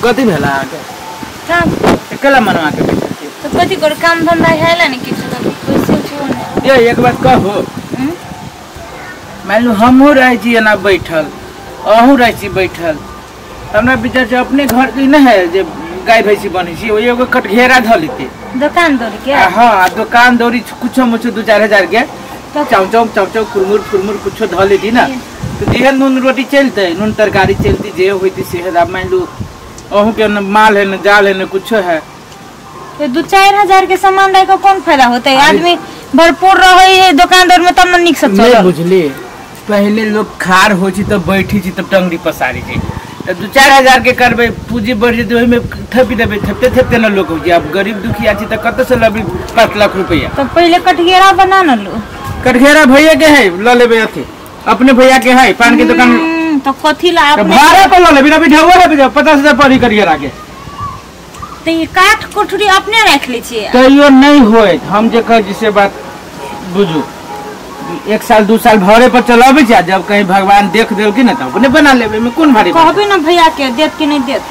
कथी भेला आके काम अकेला मनवा के बैठल छी तो कथी कर काम धंधा हैला नहीं किछ तो पैसे छोड़ ये एक बात कहो मान लो हमहू रहे छी ना बैठल अहू रहे छी बैठल हमरा विचार से अपने घर की न है जे गाय भैंसी बनी छी ओ एगो कटघेरा ध लेते दुकान दौड़ के हां दुकान दौड़ी कुछ मुछ 2-4 हजार के चाउ कुरमुर कुछ ध लेती ना तो दिहन नून रोटी चलते नून तरकारी चलती जे होती सेहत आप मान लो अहू के न माल है न जाल है न कुछ है तो 2-4 हजार के सामान लाई को कौन फायदा होता है आदमी भरपूर रहे है दुकानदार में तब न निक सब चल बुझली पहले लोग खार हो छी तब बैठी छी तब टंगड़ी पसारी छी 2-4 हजार के करबे पूंजी बढ़ जेते ओहि में थपी देबे थपते न लोग हो जी अब गरीब दुखिया छी त कत से लबी 5 लाख रुपया तो पहले कटघेरा बना न लो कटघेरा भैया के है ल लेबे अथी अपने भैया के है पान के दुकान तो कथी ला अपने भाड़ा पर ल लेबे ना बिठाओ है 50,000 पड़ी कटघेरा के तो ये काठ कोठरी अपने रख ले छी कहियो नहीं होए हम जे कह जिसे बात बुझू 1 साल 2 साल भरे पर चलाबे जा जब कहीं भगवान देख देल कि न त अपने बना लेबे में कौन भारी कहबे ना भैया के देत कि नहीं देत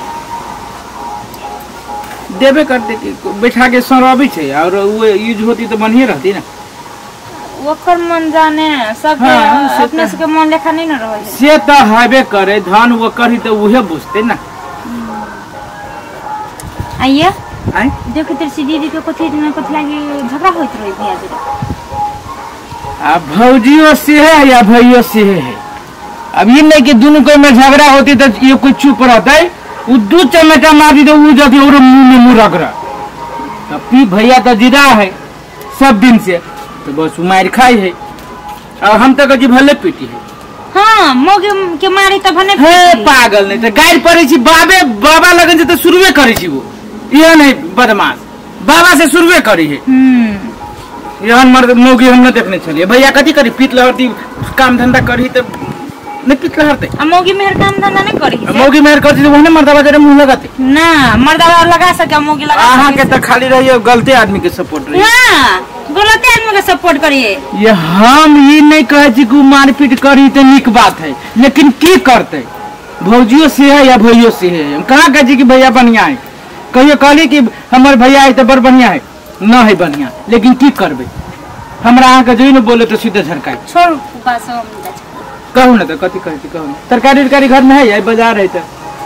देबे करते कि बैठा के सरबी छे और वो यूज होती तो बढ़िया रहती ना ओकर मन जाने सब हाँ, अपने से के मन लेखा नहीं न रहे से त हाबे करे धन वो करी तो उहे बुझते ना आइए आई देखो तेरे से दीदी के कथी लागी झगड़ा होइत रही भैया जी आ भौजियो से है या भैयो से है अब ये नहीं कि दोनों कोई में झगड़ा होती तो ये कोई चुप रहता है वो 2 चमचा मारी तो वो जाती और मुंह में मुंह रख रहा तब भी भैया तो जिरा है सब दिन से तो बस मार खाई है और हम तक जी भले पीटी है हां मोगे के मारी त भने हे पागल नहीं तो गाइड पड़े छी बाबा लगन से तो शुरुए करे छी वो ये नहीं बदमाश बाबा से शुरुए करी है यहन मर्द मोगी हम न देखने चलिए भैया कथी करी पीत लहरती काम धंधा करी तो नहीं पीत लहरते मोगी मेहर काम धंधा नहीं करी मोगी मेहर करती तो वहने मर्दावा जरे मुंह लगाते ना मर्दावा लगा सके मोगी लगा आहा के तो खाली रहिए गलते आदमी के सपोर्ट रही हां गलते आदमी के सपोर्ट करिए ये हम ये नहीं कहे छी कि मारपीट करी तो निक बात है लेकिन की करते भौजियो से है या भैयो से है हम कहां कहे छी कि भैया बढ़िया है कहियो कहली कि हमर भैया है तो बड़ बढ़िया है ना है बढ़िया लेकिन की करबे हमरा आहा के जोई न बोले तो सीधे झरकाई छोड़ पास हम कहू ना तो कथी कहती कहू तरकारी घर में है या बाजार है तो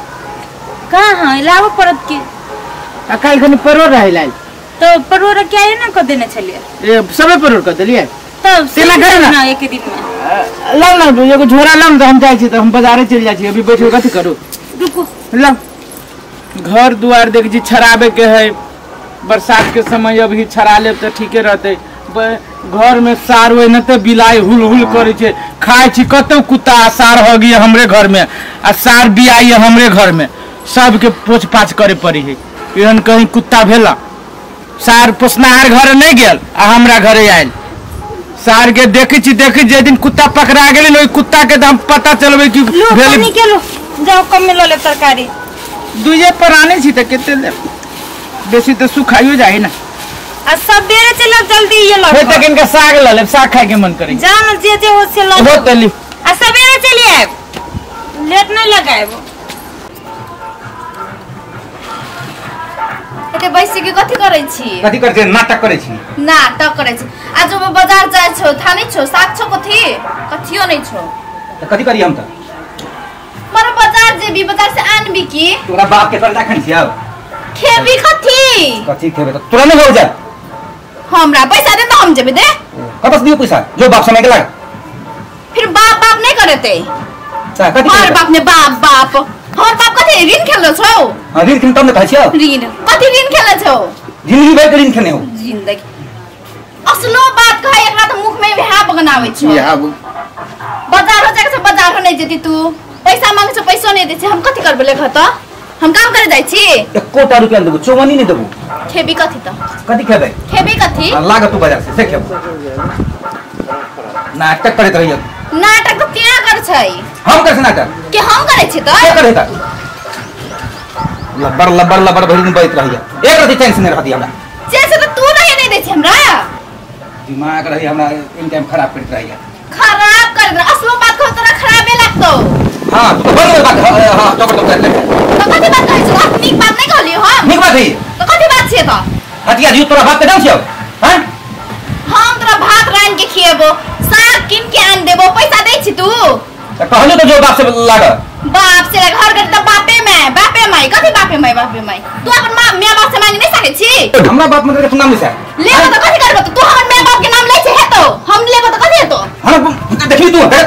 कहां लाव पड़त के अकाल खनि परोर रहे लाल तो परोर क्या है ना क देने चलिए ए सबे परोर क देलिए तब तेना करे ना एक दिन में ला ना एगो झोरा लाम तो हम जाय छी तो हम बाजारे चल जाय छी अभी बैठो कथी करू रुको ला घर दुआर देख जी छराबे के है बरसात के समय अभी छरा ले तो ठीके रहते घर में सार होय न तो बिलाई हुल हुल करे छे खाय छी कतो कुत्ता सार हो गई हमरे घर में आ सार बियाई हमरे घर में सब के पोछ पाछ करे पड़ी है एहन कहीं कुत्ता भेला सार पोसनार घर नहीं गेल आ हमरा घरे आयल सार के देखी जे दिन कुत्ता पकड़ा गेल ओई कुत्ता के दाम पता चलबे कि भेल के लो जाओ कम में ले तरकारी दुजे पराने छी त केते ले बेसी तो सुखाइयो जाए ना आ सब बेरे चलो जल्दी ये लो हे तक इनका साग ले ले साग खाए के मन करे जाओ न जे हो से लो हो तली आ सवेरे चलिए लेट नहीं लगाए वो एते बैसी के कथि करै छी कथि कर छै नाटक करे छी नाटक करै छी आज मैं बाजार जाय छौ थाने छौ साग छौ कथियो नहीं छौ त कथि करी हम त मर बाजार जेबी बाजार से आनबी की तोरा बाप के करजा खन छिया खेबी कथि खेबे त तोरा नहीं हो जा हमरा पैसा दे तो हम जेबे दे कतस दियो पैसा जो बाप समय के लाग फिर बाप नहीं करते सा कथि और बाप ने बाप और बाप कथि ऋण खेल छौ हां ऋण किन तमने खाइ छियो ऋण कथि ऋण खेल छौ जिंदगी भर के ऋण खेने हो जिंदगी असलो बात कहे एकरा त मुख में बिहा बगनावे छौ बिहा बाजार हो जाके बाजार हो नहीं जेती तू पैसा मांगे छौ पैसो नहीं दे हम कथि करबे लेख त हम काम करे जाय छी 1 कोटा रुपया देबो चौवनी नहीं देबो खेबी कथि त कथि खेबे खेबी कथि लाग तू बाजार से खेब नाटक करत रहियो नाटक तो क्या कर छै हम कर नाटक के हम करे छी त के करे त लबर भरी दिन बैठ रहिया एक रति टेंशन नहीं रहती हमरा जैसे तो तू नहीं दे छी हमरा दिमाग रही हमरा इन टाइम खराब करत रहिया खराब कर दे असलो बात को तोरा खराबे लागतो हां तो बड़ बात हां टोक कर ले तो कथि बात कहै छ अपनी का जी तोरा बात पे डाल छियो हां हम तोरा भात रान के खिएबो साग किन के आन देबो पैसा दै छी तू कहलो तो जो बाप से लाग बाप से घर कर त बापे माई कथि बापे माई तू अपन मां मियां बाप से मांग नहीं सकै छी हमरा बाप में के नाम लिसा लेबो त कथि करबो तू हमर मियां बाप के नाम लै छै हेतो हम लेबो त कथि हेतो हां देखी तू ले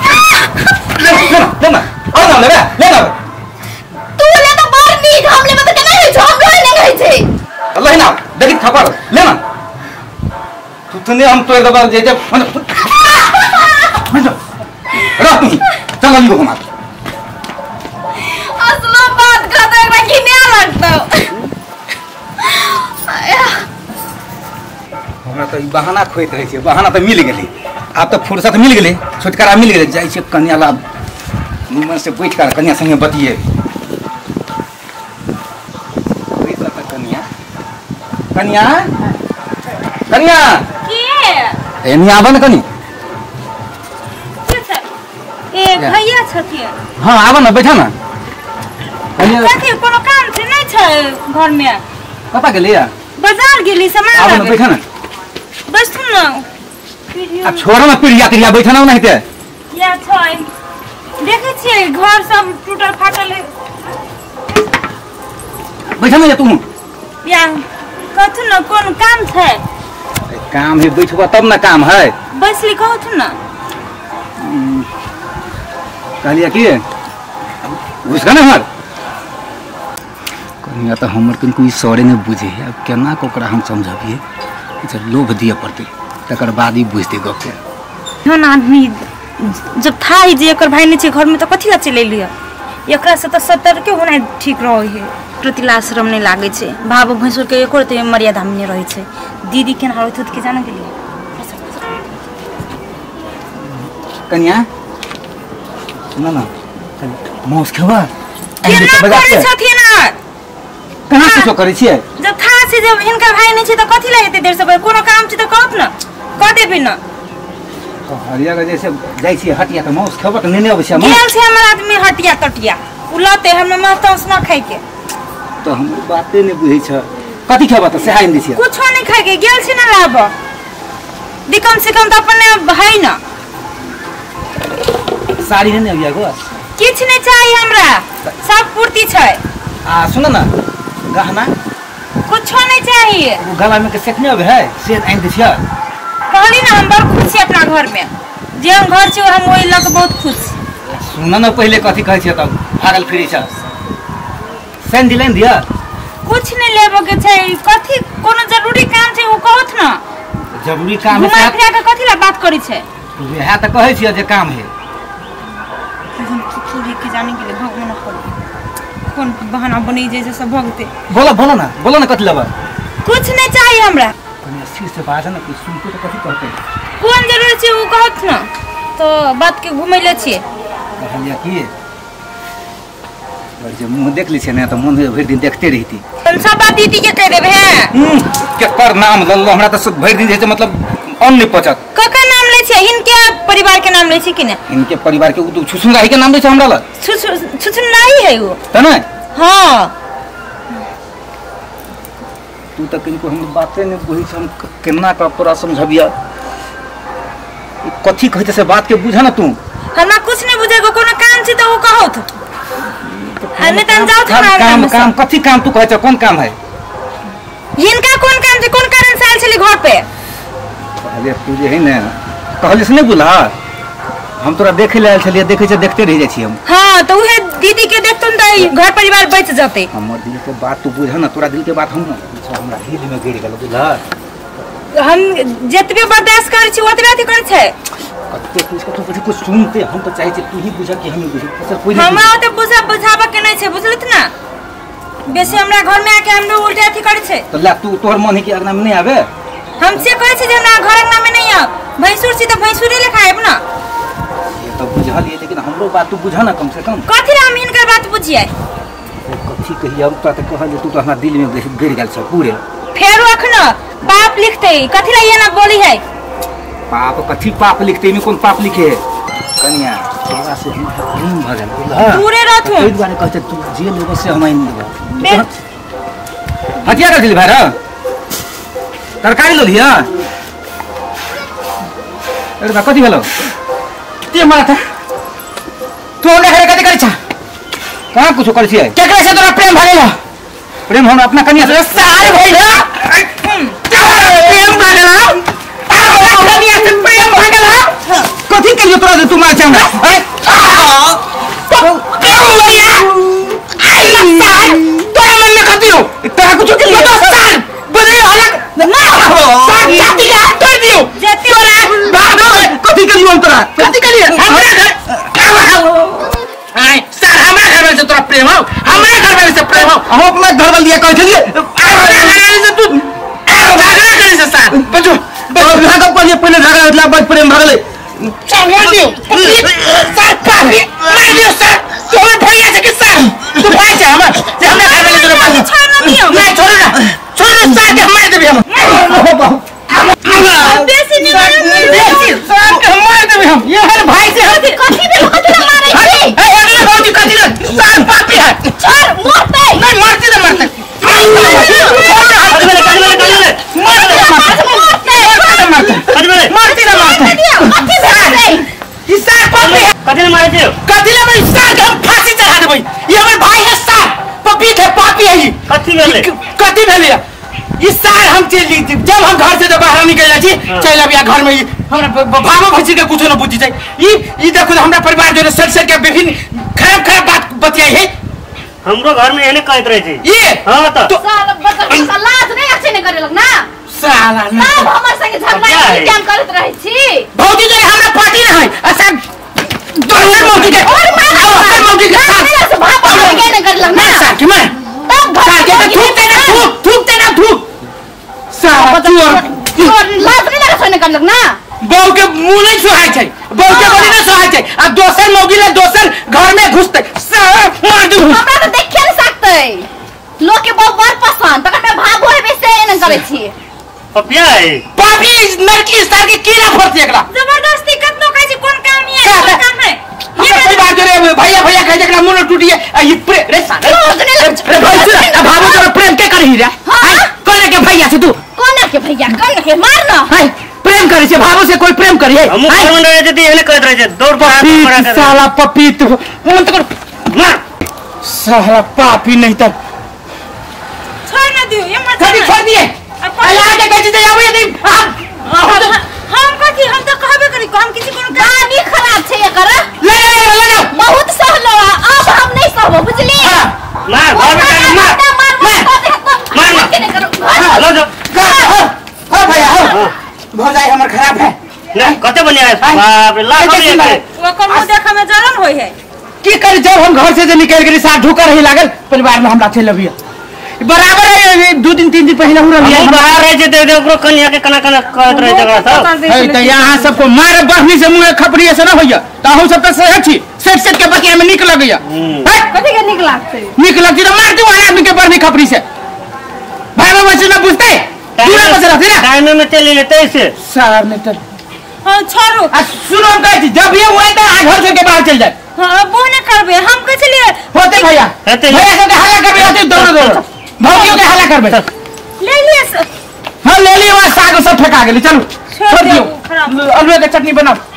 ना आ ना ले ना तू ले त बार नी हम लेबो त केना होइ छै हम लइ नहीं होइ छै अल्लाह ना देखी थपर ले ना तू तने हम तो दबा जे रह तू चल ली घुमा असलो बात कहते एक बार घिना लगता हमरा तो बहाना खोइत रहे छै बहाना तो मिल गेलै आब तो फुर्सत मिल गेलै छुटकारा मिल गेलै जाइ छै कन्या ला निमन से बैठ कर कन्या संगे बतिए कन्या कन्या कन्या के एनी आबन कनी के छै ए भैया छथिन हां आबन ना बैठा ना कन्या कथि कोनो काम छै नहीं छै घर में पता गेलिया बाजार गेली सामान आबन लाबे बैठा ना बस सुन ना आ छोरा ना पीड़िया करिया बैठा ना नहीं ते या छै देखे छियै घर सब टूटल फाटल है बैठा ना तू या कथु न कोन काम छै काम है बैठबा तब ना काम है बैसली कहथु न कहलिया कि घुस ना हमर कन्या तो हमर कन कोई सौरे ने बुझे है अब केना को ओकरा हम समझाबिए अच्छा लोभ दिए पड़ते तकर बाद ही बुझते गप के जौन आदमी जब था ही जे एकर भाई नहीं छै घर में तो कथि ला चले लिया एकरा से तो सतर्क होना ठीक रहे है प्रतिलाश्रम नहीं लागे छै भाव भैंसुर के एको रते मर्यादा में नहीं रहे छै दीदी केना होइत के जाने के लिए कन्या सुन ना मौस खेबा केना करे छथिन कहां कुछो करे छियै जब था से जब इनका भाई नहीं छै तो कथि ला एते देर से कोनो काम छै तो कहत न कह देबी न तो हरिया के जैसे जाई छी हटिया त मौस खेबा त नेने अबे छै गेल छै हमर आदमी हटिया तटिया उलते हम मांस न खाइ के तो हम बाते ने बुझै छ कथि खेबा त सेहाय नै छियै कुछो नहीं खाइ के गेल छै न लाब दिकम से कम त अपने भाई न साड़ी ने अबिया गो किछ नहीं चाहिए हमरा सब पूर्ति छै आ सुन ना गहना कुछो नहीं चाहिए वो गला में के सेकने अब है से आइन दे छिया कहली ना हम बहुत खुश छी अपना घर में जे हम घर छै हम ओइ लक बहुत खुश सुन ना पहले कथि कहै छियै तब भागल फिरै छ सेन दिलन दिया कुछ नहीं लेबो के छै कथि कोनो जरूरी काम छै वो कहत न जरूरी काम है घुमा फिरा के कथि ला बात करै छै है त कहै छियै जे काम है हम तू लेके जाने के लिए भगवान पर कौन बहाना बनी जैसे सब भगते बोलो ना कथि लेबा कुछ नहीं चाहिए हमरा कन्या सिर से बात है ना कुछ सुन के तो कथि कहते कौन जरूरी छै वो कहत न तो बात के घुमैले छिए कहलिया कि और जे मुंह देख ली छै ना तो मन में भरि दिन देखते रहती हम सब बात दीदी के कह देबे हैं केकर नाम लल्लो हमरा तो भरि दिन जे मतलब अन्न नहीं पचत कका नाम ले छै इनके परिवार के नाम ले छै कि ना इनके परिवार के छुछुंदाही के नाम दे छै हमरा ला छुछुन नहीं है वो त ना हां तू तो किनको हम बातें नहीं बुझी हम केना का पूरा समझबिया कथि कहते से बात के बुझा ना तू हमरा कुछ नहीं बुझेगो कोनो काम छै तो वो कहत हमें तन जाओ काम कथि काम तू कहै छ कोन काम है इनका कौन काम छै कौन कारण साल छली घर पे अरे तू जे है ना कहलिस नहीं बुला हम तोरा देखे ले आयल छलिए देखे छ देखते रह जाय छी हम हां तो उहे दीदी के देखतन त घर परिवार बच जते हमर दिल के बात तू बुझा ना तोरा दिल के बात हम ना हमरा दिल में गिर गेल बुझा हम जतबे बर्दाश्त करे छी ओतबे अथी करे छै कते कुछ सुनते हम तो चाहे छी तू ही बुझा कि हम बुझे सर कोई नहीं हमरा ओते बुझाबा के नहीं छै बुझलत ना बेसी हमरा घर में आके हमरो उल्टे अथी करे छै तो ला तू तोहर मन है कि अगना में नहीं आवे हमसे कहे छै जे हमरा घर अंगना में नहीं आ भैंसुर छी तो भैंसुरे लेखा आब ना ये तो बुझा लिए लेकिन हमरो बात तू बुझा ना कम से कम कथि ला हम इनकर बात बुझिए कथि कही हम तो कहले तू तो हमरा दिल में गिर गेल छ पूरे फेरो अखन बाप लिखते कथि ला ये ना बोली है पाप कथि पाप लिखते में कौन पाप लिखे है कन्या तोरा से हम प्रेम भगन पूरे रहत तू दुआरे कहते तू जे लेबे से हम आइन देबो बे- हटिया कर दिल भाई रे तरकारी लो लिया अरे बा कथी भेलो ते मारा था तू ओने घरे कथी करै छ कहाँ कुछ करै छी केकरा से तोरा प्रेम भगेला प्रेम हम अपना कनिया से सार भइला प्रेम भगेला कनिया से प्रेम भगेला कथी करियो तोरा तू मार चाहना अरे तोरा मन में कथी हो तोरा कुछ के तो सार बड़े अलग ना सार जाति का कर दियो जाति वाला कथी करियो हम तोरा कथी करियो हमरा आय सार हमरा घर में से तोरा प्रेम हो हमरा घर में से प्रेम हो हम अपना घर वाला दिया कहै छलिए से तू झगड़ा करे से सार बजो भागो पहले झगड़ा होला बाद प्रेम भागले चाहे दियो सार पापी मार दियो सार तोर भैया से के सार तू भाई छ हमर जे हमरा घर में तोरा पापी छोड़ दियो नहीं छोड़ ना सार के मार देबे हम बेसी नहीं बेसी सार के मार देबे हम ये हर भाई से कथी भी कथी ना मारे छी ए अगला भौजी कथी ना सार पापी है छोड़ मरते नहीं मारती ना मारते जब हम घर से बाहर निकल चल अब घर में भावो भैंसी के कुछ न बुझी जाए देखो हमरा परिवार जो सर के विभिन्न खराब खराब बात बतियाई है हमरो घर में एने कहत रहे छी ये हां तो साला लाज नहीं अच्छे नहीं करे लोग ना साला सब हमर संगे झगड़ा क्या करत रहे छी भौजी जे हमरा पार्टी ना है अच्छा दोसर मौजी के और मौजी के साथ भाप के नहीं कर लोग ना साथ के मैं तब घर थूकते ना साला चोर लाज नहीं लगा सोने कर लोग ना बहू के मुंह नहीं सुहाय छै बहू के बड़ी ना सुहाय छै आ दोसर मौगी ले दोसर घर में घुसते मार दू हमरा तो देख नहीं सकते लोग के बहुत बड़ पसंद तक में भाग होए बेसे नहीं करे छी पपिया है पापी लड़की स्टार के कीड़ा फरती एकरा जबरदस्ती कतनो कहै छी कोन काम नहीं है कोन काम है ये परिवार जो रे भैया भैया कह जकरा मुंह टूटी है ई रे साला रे भाई से भावो तोरा प्रेम के करही रे हां कोने के भैया से तू कोने के भैया कोने के मार ना हाय प्रेम करे छे भावो से कोई प्रेम करिए हम घर में रहे जदी एने कहत रहे दौड़ पड़ा कर साला पपी तू मन तो मार साला पापी नहीं तक छोड़ ना दियो ये मत छोड़ दिए अल्लाह के कहते जाओ ये हम कथी हम तो कहबे करी हम किसी को गाड़ी खराब छे एकर ले बहुत सहलो अब हम नहीं सहबो बुझली मार घर में मार के नहीं करो लो जो हो भैया हो भौजाई हमर खराब है नहीं कते बनिया है बाप रे लाख में ओकर मुंह देखा में जलन होई है की कर जब हम घर से निकल गए साथ ढुका रही लागल परिवार में हमरा चल अबिया बराबर है 2 दिन 3 दिन पहले हो रही हम बाहर रहे थे तो ओकरो कन्या के कना कना कहत रहे झगड़ा सब है त यहां सबको मार बहनी से मुंह खपरी से ना होया त हम सब त सही छी सेट के बतिया में निकल गया कथी के निक लागते निक लगती तो मार दू आदमी के बहनी खपरी से भाई बाबा से ना पूछते दूर बस रहते ना टाइम में चले लेते ऐसे सार ने तो हां छोड़ो सुनो हम कहती जब ये हुआ तो आज घर के बाहर चल जाए हां वो नहीं करबे हम कैसे लिए होते भैया भैया से हल्ला करबे होते दोनों भौजियों के हल्ला करबे ले लिए हां ले लिए वहां साग सब फेंका गेली चलो छोड़ दियो आलू के चटनी बनाओ